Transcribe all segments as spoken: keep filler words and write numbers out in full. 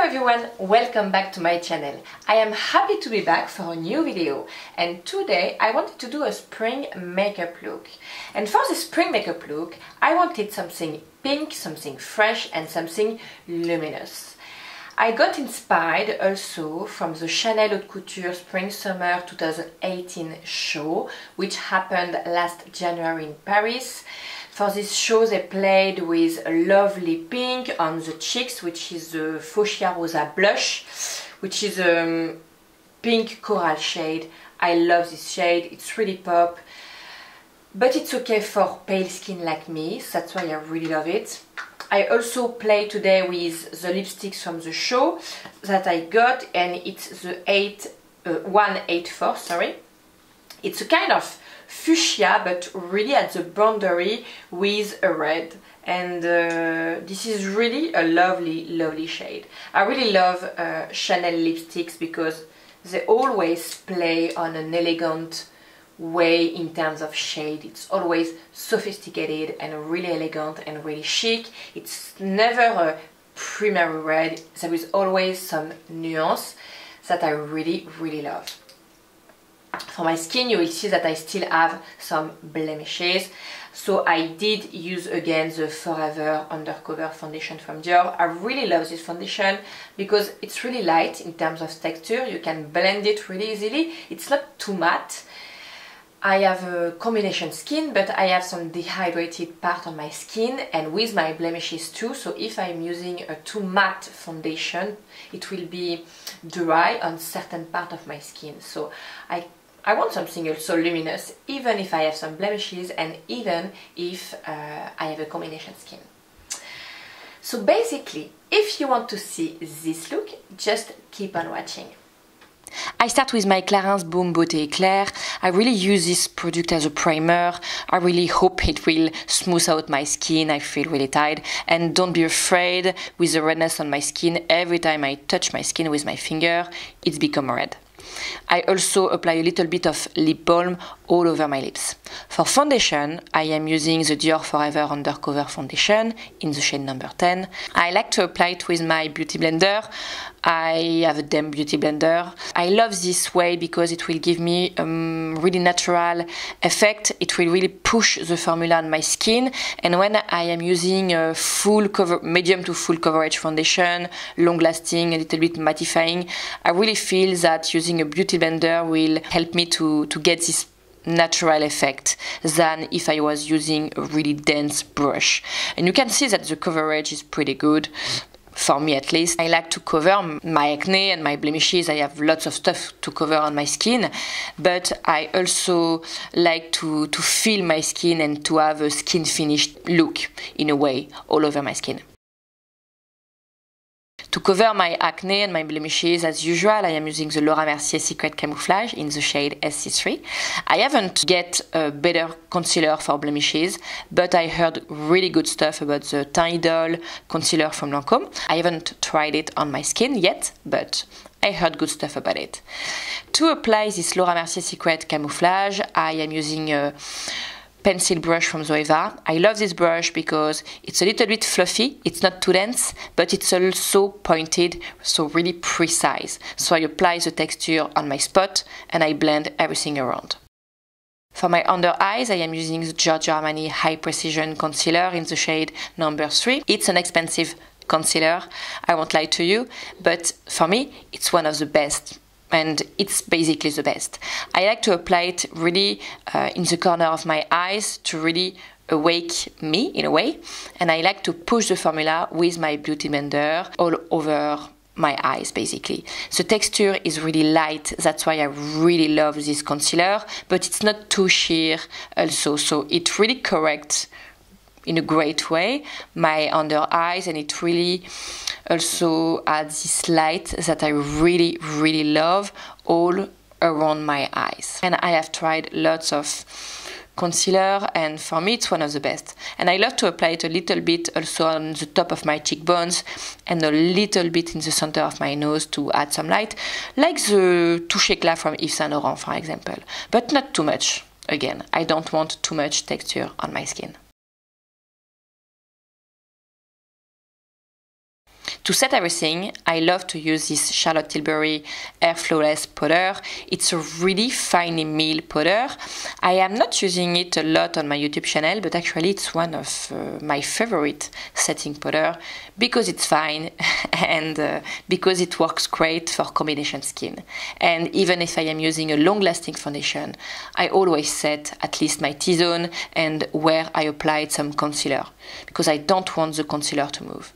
everyone, welcome back to my channel. I am happy to be back for a new video, and today I wanted to do a spring makeup look. And for the spring makeup look I wanted something pink, something fresh and something luminous. I got inspired also from the Chanel Haute Couture Spring Summer two thousand eighteen show, which happened last January in Paris. For this show they played with a lovely pink on the cheeks, which is the Fuchsia Rosa blush, which is a um, pink coral shade. I love this shade, it's really pop, but it's okay for pale skin like me, so that's why I really love it. I also play today with the lipsticks from the show that I got, and it's the eight, uh, one eighty-four, sorry. It's a kind of fuchsia, but really at the boundary with a red, and uh, this is really a lovely lovely shade. I really love uh, Chanel lipsticks because they always play on an elegant way in terms of shade. It's always sophisticated and really elegant and really chic. It's never a primary red, there is always some nuance that I really really love. For my skin you will see that I still have some blemishes, so I did use again the Forever Undercover foundation from Dior. I really love this foundation because it's really light in terms of texture, you can blend it really easily, it's not too matte. I have a combination skin, but I have some dehydrated part on my skin and with my blemishes too, so if I'm using a too matte foundation it will be dry on certain part of my skin. So I I want something also luminous, even if I have some blemishes and even if uh, I have a combination skin. So basically, if you want to see this look, just keep on watching. I start with my Clarins Baume Beauté Éclair. I really use this product as a primer. I really hope it will smooth out my skin. I feel really tired. And don't be afraid with the redness on my skin. Every time I touch my skin with my finger, it's become red. I also apply a little bit of lip balm all over my lips. For foundation, I am using the Dior Forever Undercover foundation in the shade number ten. I like to apply it with my beauty blender. I have a damn beauty blender. I love this way because it will give me a um, really natural effect. It will really push the formula on my skin, and when I am using a full cover, medium to full coverage foundation, long lasting, a little bit mattifying, I really feel that using a beauty blender will help me to, to get this natural effect than if I was using a really dense brush. And you can see that the coverage is pretty good. For me at least. I like to cover my acne and my blemishes. I have lots of stuff to cover on my skin, but I also like to, to feel my skin and to have a skin finished look in a way all over my skin. To cover my acne and my blemishes, as usual, I am using the Laura Mercier Secret Camouflage in the shade S C three. I haven't get a better concealer for blemishes, but I heard really good stuff about the Teint Idole concealer from Lancôme. I haven't tried it on my skin yet, but I heard good stuff about it. To apply this Laura Mercier Secret Camouflage, I am using a pencil brush from Zoeva. I love this brush because it's a little bit fluffy, it's not too dense, but it's also pointed, so really precise. So I apply the texture on my spot and I blend everything around. For my under eyes, I am using the Giorgio Armani High Precision Concealer in the shade number three. It's an expensive concealer, I won't lie to you, but for me it's one of the best. And it's basically the best. I like to apply it really uh, in the corner of my eyes to really awake me in a way, and I like to push the formula with my beauty blender all over my eyes basically. The texture is really light, that's why I really love this concealer, but it's not too sheer also, so it really corrects in a great way my under eyes, and it really also adds this light that I really really love all around my eyes. And I have tried lots of concealer, and for me it's one of the best. And I love to apply it a little bit also on the top of my cheekbones and a little bit in the center of my nose to add some light, like the Touche Éclat from Yves Saint Laurent for example, but not too much. Again, I don't want too much texture on my skin. To set everything, I love to use this Charlotte Tilbury Air Flawless powder. It's a really finely milled powder. I am not using it a lot on my YouTube channel, but actually it's one of uh, my favorite setting powder because it's fine and uh, because it works great for combination skin. And even if I am using a long-lasting foundation, I always set at least my T-zone and where I applied some concealer because I don't want the concealer to move.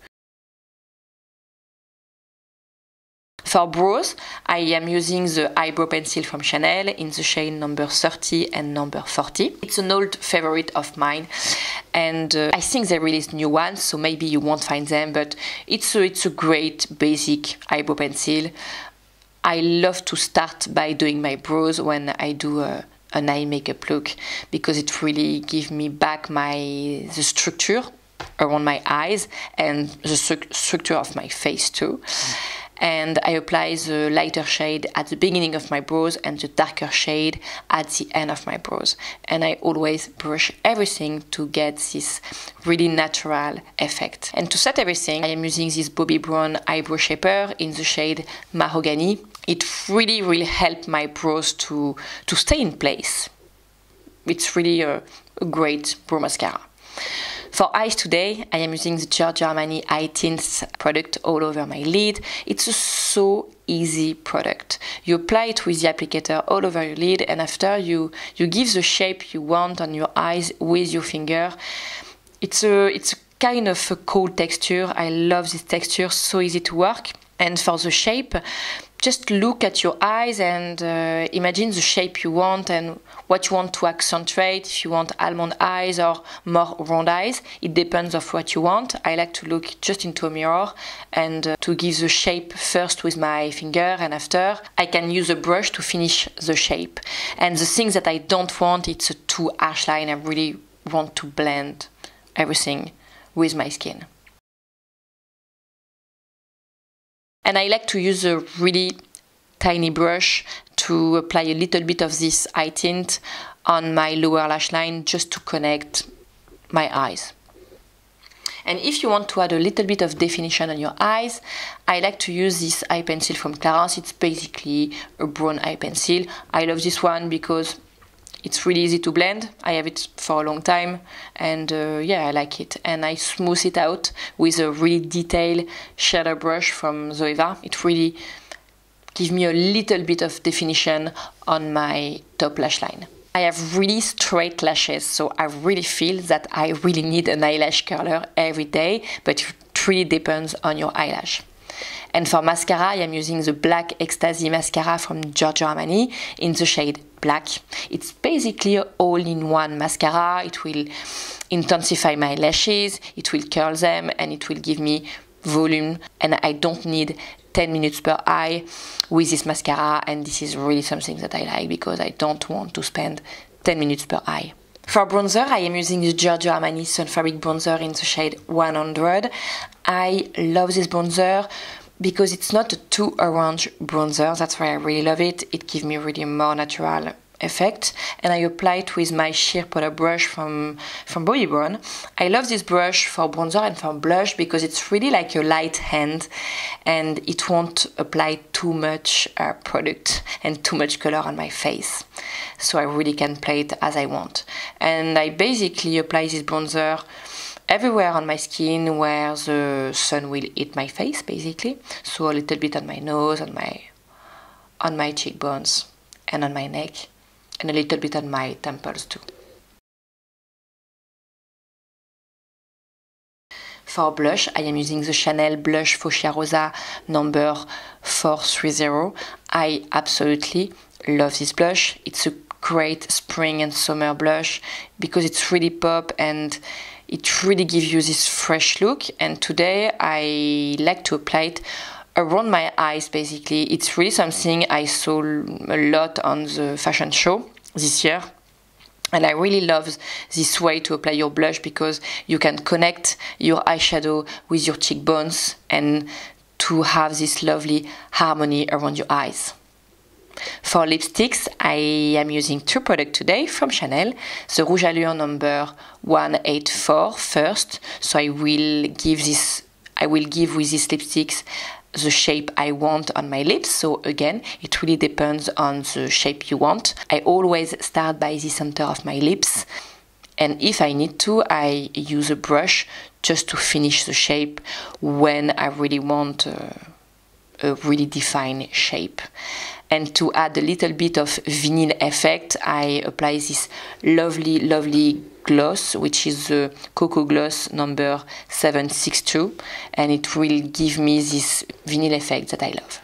For brows, I am using the eyebrow pencil from Chanel in the shade number thirty and number forty. It's an old favorite of mine, and uh, I think they released new ones, so maybe you won't find them, but it's a, it's a great basic eyebrow pencil. I love to start by doing my brows when I do a, an eye makeup look because it really gives me back my the structure around my eyes and the stru structure of my face too. And I apply the lighter shade at the beginning of my brows and the darker shade at the end of my brows. And I always brush everything to get this really natural effect. And to set everything, I am using this Bobbi Brown eyebrow shaper in the shade Mahogany. It really, really helped my brows to, to stay in place. It's really a, a great brow mascara. For eyes today, I am using the Giorgio Armani Eye Tints product all over my lid. It's a so easy product. You apply it with the applicator all over your lid, and after you, you give the shape you want on your eyes with your finger. It's a, it's a kind of a cold texture. I love this texture, so easy to work. And for the shape, just look at your eyes and uh, imagine the shape you want and what you want to accentuate. If you want almond eyes or more round eyes, it depends on what you want. I like to look just into a mirror and uh, to give the shape first with my finger, and after I can use a brush to finish the shape. And the things that I don't want, it's a too harsh line. I really want to blend everything with my skin. And I like to use a really tiny brush to apply a little bit of this eye tint on my lower lash line just to connect my eyes. And if you want to add a little bit of definition on your eyes, I like to use this eye pencil from Clarins. It's basically a brown eye pencil. I love this one because it's really easy to blend. I have it for a long time and uh, yeah, I like it. And I smooth it out with a really detailed shader brush from Zoeva. It really gives me a little bit of definition on my top lash line. I have really straight lashes, so I really feel that I really need an eyelash curler every day, but it really depends on your eyelash. And for mascara, I am using the Black Ecstasy mascara from Giorgio Armani in the shade Black. It's basically an all-in-one mascara. It will intensify my lashes, it will curl them, and it will give me volume. And I don't need ten minutes per eye with this mascara, and this is really something that I like because I don't want to spend ten minutes per eye. For bronzer, I am using the Giorgio Armani Sun Fabric Bronzer in the shade one hundred. I love this bronzer because it's not a too orange bronzer. That's why I really love it. It gives me really more natural effect. And I apply it with my sheer powder brush from, from Bobbi Brown. I love this brush for bronzer and for blush because it's really like a light hand and it won't apply too much uh, product and too much color on my face. So I really can play it as I want. And I basically apply this bronzer everywhere on my skin where the sun will hit my face, basically. So a little bit on my nose, on my on my cheekbones, and on my neck, and a little bit on my temples too. For blush, I am using the Chanel Blush Fuchsia Rosa number four thirty. I absolutely love this blush. It's a great spring and summer blush because it's really pop and it really gives you this fresh look. And today I like to apply it around my eyes, basically. It's really something I saw a lot on the fashion show this year. And I really love this way to apply your blush because you can connect your eyeshadow with your cheekbones and to have this lovely harmony around your eyes. For lipsticks, I am using two products today from Chanel. The Rouge Allure number one eighty-four first. So I will give this I will give with these lipsticks the shape I want on my lips. So again, it really depends on the shape you want. I always start by the center of my lips, and if I need to, I use a brush just to finish the shape when I really want uh, a really defined shape. And to add a little bit of vinyl effect, I apply this lovely, lovely gloss, which is the Cocoa Gloss number seven six two, and it will give me this vinyl effect that I love.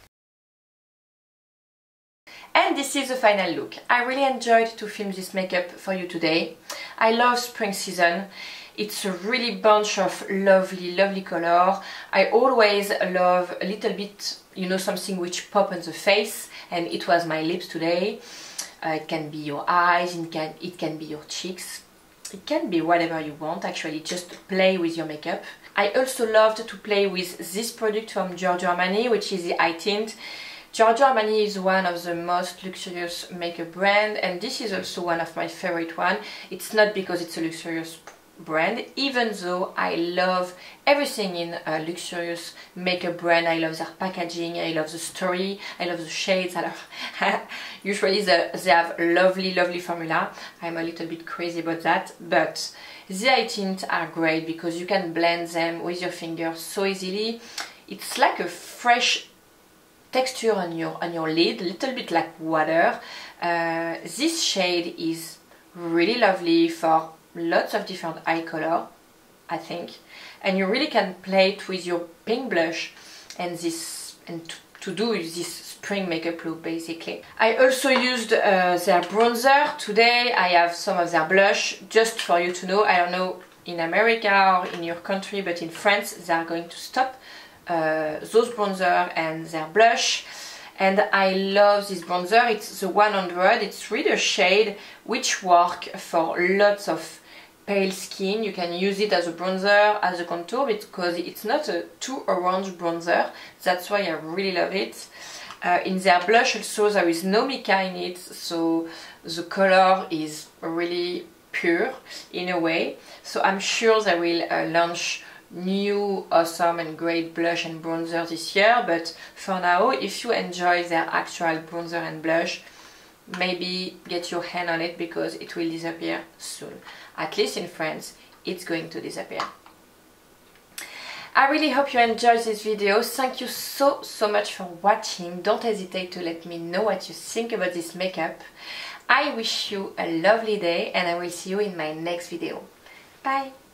And this is the final look. I really enjoyed to film this makeup for you today. I love spring season. It's a really bunch of lovely, lovely color. I always love a little bit, you know, something which pop on the face, and it was my lips today. Uh, it can be your eyes, it can, it can be your cheeks. It can be whatever you want, actually, just play with your makeup. I also loved to play with this product from Giorgio Armani, which is the Eye Tint. Giorgio Armani is one of the most luxurious makeup brand, and this is also one of my favorite one. It's not because it's a luxurious brand, even though I love everything in a luxurious makeup brand. I love their packaging, I love the story, I love the shades. I love usually the, they have lovely lovely formula. I'm a little bit crazy about that, but the eye tints are great because you can blend them with your fingers so easily. It's like a fresh texture on your on your lid, a little bit like water. Uh, this shade is really lovely for lots of different eye color, I think, and you really can play it with your pink blush and this, and to, to do this spring makeup look basically. I also used uh, their bronzer today. I have some of their blush, just for you to know. I don't know in America or in your country, but in France they are going to stop uh, those bronzer and their blush. And I love this bronzer. It's the one hundred. It's really a shade which work for lots of pale skin. You can use it as a bronzer, as a contour, because it's not a too orange bronzer. That's why I really love it. Uh, in their blush also there is no mica in it, so the color is really pure in a way. So I'm sure they will uh, launch new awesome and great blush and bronzer this year, but for now, if you enjoy their actual bronzer and blush, maybe get your hand on it because it will disappear soon. At least in France, it's going to disappear. I really hope you enjoyed this video. Thank you so so much for watching. Don't hesitate to let me know what you think about this makeup. I wish you a lovely day and I will see you in my next video. Bye!